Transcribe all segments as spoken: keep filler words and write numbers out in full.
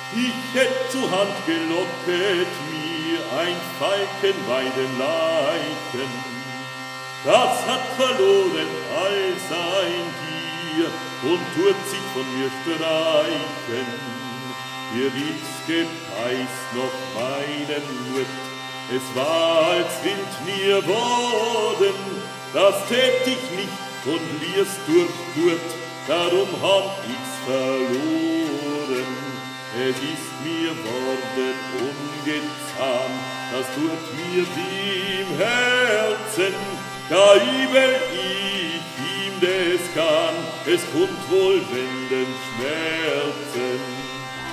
Ich hätt zur Hand gelocket mir ein Falkenweidenleichen, das hat verloren all sein Gier und tut sich von mir streichen. Ihr Wiebske heißt noch meinen Mut, es war als Wind mir worden, das tät ich nicht und liers durch Gurt, darum hab ich's verloren. Es ist mir worden ungetan, das tut mir wie im Herzen, da übel ich ihm des kann, es kommt wohl wenden Schmerzen.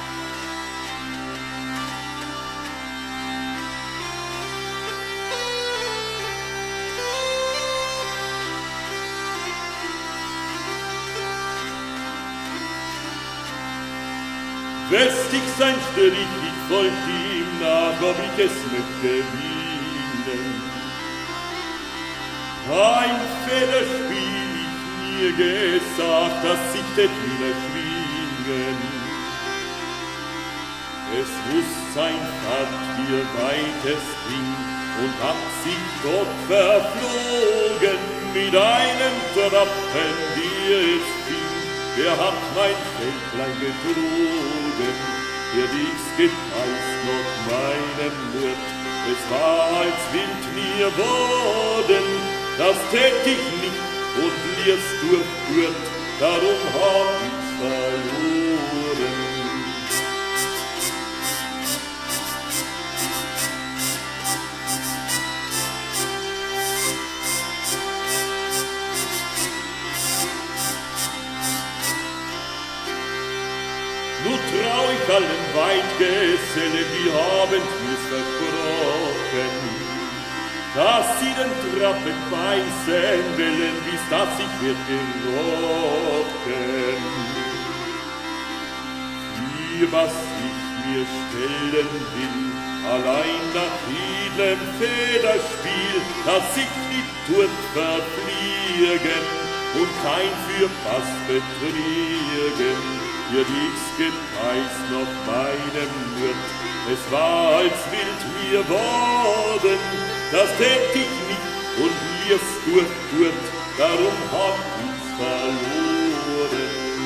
West ich sein Strich, ich folgt ihm nach, ob ich es möchte wienen. Ein Federspiel ich mir gesagt, dass sich det wieder schwingen. Es wuß sein Fahrt, wie weit es ging, und hat sich Gott verflogen mit einem Trappen, der es fing. Der hat mein Fältlein getrogen, der Wiebske heißt noch meinen Mut. Es war als Wind mir worden, das tät ich nicht und liers durch Gurt, darum hab ich's verloren. Nu trau ich allen Weidgesellen, die haben mir's versprochen, dass sie den Trappen beißen wollen, bis das sich wird gerochen. Für was ich mir stellen will, allein nach jedem Federspiel, dass sich die Turt verfliegen und kein Fürpass betrügen. Ihr Wiebske heißt noch meinem Wirt, es war als Wind mir worden, das tät ich nicht und liers durch Gurt, darum hab ich's verloren.